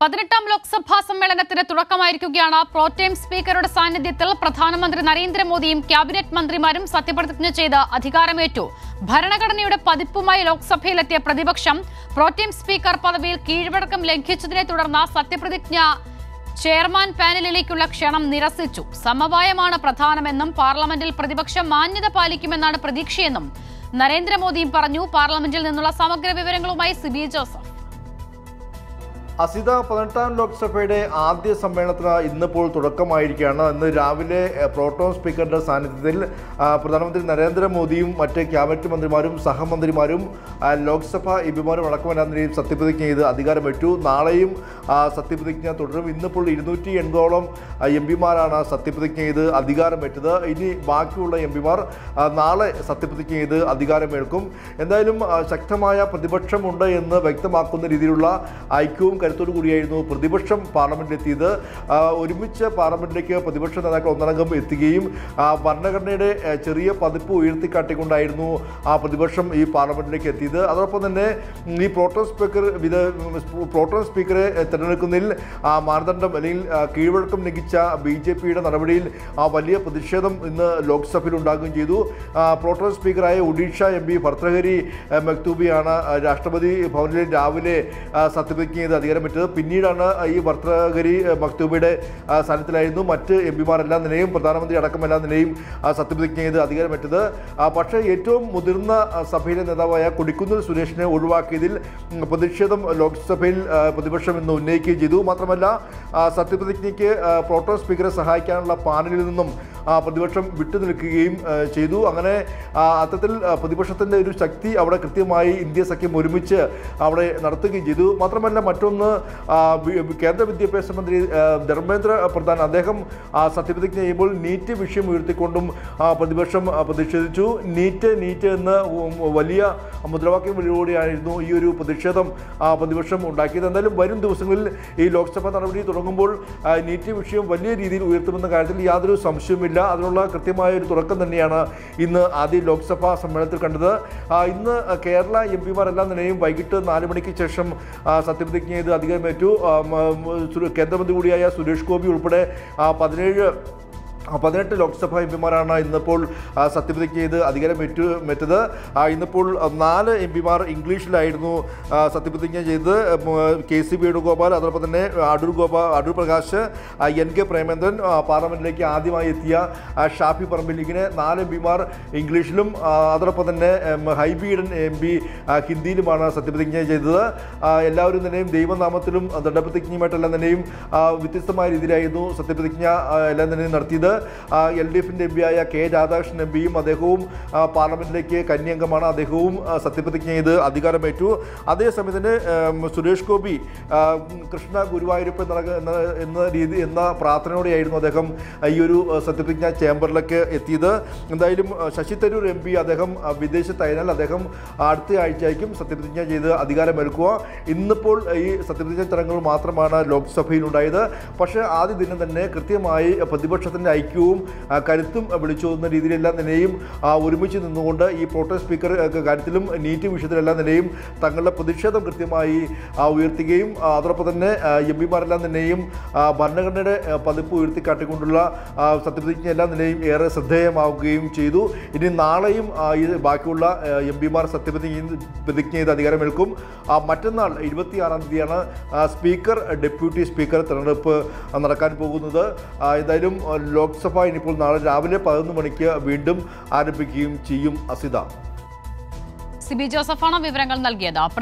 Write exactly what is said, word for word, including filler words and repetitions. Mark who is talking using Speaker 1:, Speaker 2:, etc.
Speaker 1: പതിനെട്ടാം ലോക്സഭാ സമ്മേളനത്തിന് തുടക്കമായിരിക്കുകയാണ്. പ്രോടേം സ്പീക്കറുടെ സാന്നിധ്യത്തിൽ പ്രധാനമന്ത്രി നരേന്ദ്രമോദിയും ക്യാബിനറ്റ് മന്ത്രിമാരും സത്യപ്രതിജ്ഞ ചെയ്ത് അധികാരമേറ്റു. ഭരണഘടനയുടെ പതിപ്പുമായി ലോക്സഭയിലെത്തിയ പ്രതിപക്ഷം പ്രോടേം സ്പീക്കർ പദവിയിൽ കീഴ്വഴക്കം ലംഘിച്ചതിനെ തുടർന്ന് സത്യപ്രതിജ്ഞ ചെയർമാൻ പാനലിലേക്കുള്ള ക്ഷണം നിരസിച്ചു. സമവായമാണ് പ്രധാനമെന്നും പാർലമെന്റിൽ പ്രതിപക്ഷം മാന്യത പാലിക്കുമെന്നാണ് പ്രതീക്ഷയെന്നും നരേന്ദ്രമോദിയും പറഞ്ഞു. പാർലമെന്റിൽ നിന്നുള്ള സമഗ്ര വിവരങ്ങളുമായി സിബി ജോസഫ്.
Speaker 2: അസിത, പതിനെട്ടാം ലോക്സഭയുടെ ആദ്യ സമ്മേളനത്തിന് ഇന്നിപ്പോൾ തുടക്കമായിരിക്കുകയാണ്. ഇന്ന് രാവിലെ പ്രോട്ടോം സ്പീക്കറുടെ സാന്നിധ്യത്തിൽ പ്രധാനമന്ത്രി നരേന്ദ്രമോദിയും മറ്റ് ക്യാബിനറ്റ് മന്ത്രിമാരും സഹമന്ത്രിമാരും ലോക്സഭാ എം പിമാരും അടക്കമെല്ലാം നിലയിൽ സത്യപ്രതിജ്ഞ ചെയ്ത് അധികാരമേറ്റു. നാളെയും സത്യപ്രതിജ്ഞ തുടരും. ഇന്നിപ്പോൾ ഇരുന്നൂറ്റി എൺപതോളം എം പിമാരാണ് സത്യപ്രതിജ്ഞ ചെയ്ത് അധികാരമേറ്റത്. ഇനി ബാക്കിയുള്ള എം പിമാർ നാളെ സത്യപ്രതിജ്ഞ ചെയ്ത് അധികാരമേൽക്കും. എന്തായാലും ശക്തമായ പ്രതിപക്ഷമുണ്ട് എന്ന് വ്യക്തമാക്കുന്ന രീതിയിലുള്ള ഐക്യവും കരുത്തോടു കൂടിയായിരുന്നു പ്രതിപക്ഷം പാർലമെന്റിലെത്തിയത്. ഒരുമിച്ച് പാർലമെന്റിലേക്ക് പ്രതിപക്ഷ നേതാക്കൾ ഒന്നടങ്കം എത്തുകയും ഭരണഘടനയുടെ ചെറിയ പതിപ്പ് ഉയർത്തിക്കാട്ടിക്കൊണ്ടായിരുന്നു ആ പ്രതിപക്ഷം ഈ പാർലമെന്റിലേക്ക് എത്തിയത്. അതോടൊപ്പം തന്നെ ഈ പ്രോട്ടോം സ്പീക്കർ വിധ പ്രോട്ടോം സ്പീക്കറെ തിരഞ്ഞെടുക്കുന്നതിൽ മാനദണ്ഡം അല്ലെങ്കിൽ കീഴ്വഴക്കം ലംഘിച്ച ബി ജെ പിയുടെ നടപടിയിൽ വലിയ പ്രതിഷേധം ഇന്ന് ലോക്സഭയിൽ ഉണ്ടാകുകയും ചെയ്തു. പ്രോട്ടോം സ്പീക്കറായ ഒഡീഷ എം പി ഭർത്തൃഹരി മക്തൂബിയാണ് രാഷ്ട്രപതി ഭവനിൽ രാവിലെ സത്യപ്രതിജ്ഞ ചെയ്ത് അധികാരമേറ്റത്. പിന്നീടാണ് ഈ ഭർത്തൃഹരി മക്തൂബിയുടെ സ്ഥാനത്തിലായിരുന്നു മറ്റ് എം പിമാരെല്ലാം നിലയും പ്രധാനമന്ത്രി അടക്കം എല്ലാ നിലയും സത്യപ്രതിജ്ഞ ചെയ്ത് അധികാരമേറ്റത്. പക്ഷേ ഏറ്റവും മുതിർന്ന സഭയിലെ നേതാവായ കൊടിക്കുന്നിൽ സുരേഷിനെ ഒഴിവാക്കിയതിൽ പ്രതിഷേധം ലോക്സഭയിൽ പ്രതിപക്ഷം ഇന്ന് ഉന്നയിക്കുകയും ചെയ്തു. മാത്രമല്ല സത്യപ്രതിജ്ഞയ്ക്ക് പ്രോട്ടോം സ്പീക്കറെ സഹായിക്കാനുള്ള പാനലിൽ നിന്നും പ്രതിപക്ഷം വിട്ടുനിൽക്കുകയും ചെയ്തു. അങ്ങനെ അത്തരത്തിൽ പ്രതിപക്ഷത്തിൻ്റെ ഒരു ശക്തി അവിടെ കൃത്യമായി ഇന്ത്യ സഖ്യം ഒരുമിച്ച് അവിടെ നടത്തുകയും ചെയ്തു. മാത്രമല്ല മറ്റൊന്ന് കേന്ദ്ര വിദ്യാഭ്യാസ മന്ത്രി ധർമ്മേന്ദ്ര പ്രധാൻ അദ്ദേഹം സത്യപ്രതിജ്ഞ ചെയ്യുമ്പോൾ നീറ്റ് വിഷയം ഉയർത്തിക്കൊണ്ടും പ്രതിപക്ഷം പ്രതിഷേധിച്ചു. നീറ്റ് നീറ്റ് എന്ന് വലിയ മുദ്രാവാക്യം വിളിയോടെയായിരുന്നു ഈ ഒരു പ്രതിഷേധം പ്രതിപക്ഷം ഉണ്ടാക്കിയത്. എന്തായാലും വരും ദിവസങ്ങളിൽ ഈ ലോക്സഭാ നടപടി തുടങ്ങുമ്പോൾ നീറ്റ് വിഷയം വലിയ രീതിയിൽ ഉയർത്തുമെന്ന കാര്യത്തിൽ യാതൊരു സംശയവുമില്ല. അതിനുള്ള കൃത്യമായ ഒരു തുടക്കം തന്നെയാണ് ഇന്ന് ആദ്യ ലോക്സഭാ സമ്മേളനത്തിൽ കണ്ടത്. ഇന്ന് കേരള എം പിമാരെല്ലാം തന്നെയും വൈകിട്ട് നാല് മണിക്ക് ശേഷം സത്യപ്രതിജ്ഞ ചെയ്ത് അധികാരമേറ്റു. കേന്ദ്രമന്ത്രി കൂടിയായ സുരേഷ് ഗോപി ഉൾപ്പെടെ പതിനേഴ് പതിനെട്ട് ലോക്സഭാ എം പിമാരാണ് ഇന്നിപ്പോൾ സത്യപ്രതിജ്ഞ ചെയ്ത് അധികാരമേറ്റു മേറ്റത്. ഇന്നിപ്പോൾ നാല് എം പിമാർ ഇംഗ്ലീഷിലായിരുന്നു സത്യപ്രതിജ്ഞ ചെയ്തത്. കെ സി വേണുഗോപാൽ, അതോടൊപ്പം തന്നെ അടൂർ ഗോപാൽ അടൂർ പ്രകാശ്, എൻ കെ പ്രേമചന്ദ്രൻ, പാർലമെന്റിലേക്ക് ആദ്യമായി എത്തിയ ഷാഫി പറമ്പിൽ, ഇങ്ങനെ നാല് എം പിമാർ ഇംഗ്ലീഷിലും അതോടൊപ്പം തന്നെ ഹൈബി ഈഡൻ എം പി ഹിന്ദിയിലുമാണ് സത്യപ്രതിജ്ഞ ചെയ്തത്. എല്ലാവരും തന്നെയും ദൈവനാമത്തിലും ദണ്ഡപ്രതിജ്ഞയുമായിട്ടെല്ലാം തന്നെയും വ്യത്യസ്തമായ രീതിയിലായിരുന്നു സത്യപ്രതിജ്ഞ എല്ലാം തന്നെയും നടത്തിയത്. എൽ ഡി എഫിൻ്റെ എം പിയായ കെ രാധാകൃഷ്ണൻ എം പിയും അദ്ദേഹവും പാർലമെന്റിലേക്ക് കന്യംഗമാണ്. അദ്ദേഹവും സത്യപ്രതിജ്ഞ ചെയ്ത് അധികാരമേറ്റു. അതേസമയം തന്നെ സുരേഷ് ഗോപി കൃഷ്ണ ഗുരുവായൂരപ്പൻ എന്ന എന്ന രീതി എന്ന പ്രാർത്ഥനയോടെയായിരുന്നു അദ്ദേഹം ഈ ഒരു സത്യപ്രതിജ്ഞ ചേംബറിലേക്ക് എത്തിയത്. എന്തായാലും ശശി തരൂർ എം പി അദ്ദേഹം വിദേശത്തായതിനാൽ അദ്ദേഹം അടുത്ത ആഴ്ചയായിരിക്കും സത്യപ്രതിജ്ഞ ചെയ്ത് അധികാരമേൽക്കുക. ഇന്നിപ്പോൾ ഈ സത്യപ്രതിജ്ഞ ചടങ്ങുകൾ മാത്രമാണ് ലോക്സഭയിൽ ഉണ്ടായത്. പക്ഷേ ആദ്യ ദിനം തന്നെ കൃത്യമായി പ്രതിപക്ഷത്തിൻ്റെ ഐക്യവും കരുത്തും വിളിച്ചോതുന്ന രീതിയിലെല്ലാം നിലയും ഒരുമിച്ച് നിന്നുകൊണ്ട് ഈ പ്രോട്ടോം സ്പീക്കർ കാര്യത്തിലും നീറ്റ് വിഷയത്തിലെല്ലാം നിലയും തങ്ങളുടെ പ്രതിഷേധം കൃത്യമായി ഉയർത്തുകയും അതോടൊപ്പം തന്നെ എം പിമാരെല്ലാം തന്നെയും ഭരണഘടനയുടെ പതിപ്പ് ഉയർത്തിക്കാട്ടിക്കൊണ്ടുള്ള സത്യപ്രതിജ്ഞ എല്ലാം നിലയും ഏറെ ശ്രദ്ധേയമാവുകയും ചെയ്തു. ഇനി നാളെയും ഈ ബാക്കിയുള്ള എം പിമാർ സത്യപ്രതിജ്ഞ പ്രതിജ്ഞ ചെയ്ത് അധികാരമേൽക്കും. മറ്റന്നാൾ ഇരുപത്തിയാറാം തീയതിയാണ് സ്പീക്കർ ഡെപ്യൂട്ടി സ്പീക്കർ തെരഞ്ഞെടുപ്പ് നടക്കാൻ പോകുന്നത്. എന്തായാലും ലോക്സഭ ഇനിയിപ്പോൾ നാളെ രാവിലെ പതിനൊന്ന് മണിക്ക് വീണ്ടും ആരംഭിക്കുകയും ചെയ്യും. അസിത.
Speaker 1: സിബി ജോസഫാണ് വിവരങ്ങൾ നൽകിയത്.